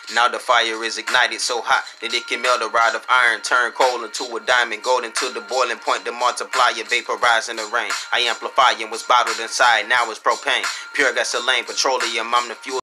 Now the fire is ignited so hot that it can melt a rod of iron, turn coal into a diamond, gold into the boiling point, the multiplier, vaporize in the rain. I amplify and was bottled inside, now it's propane, pure gasoline, petroleum, I'm the fuel.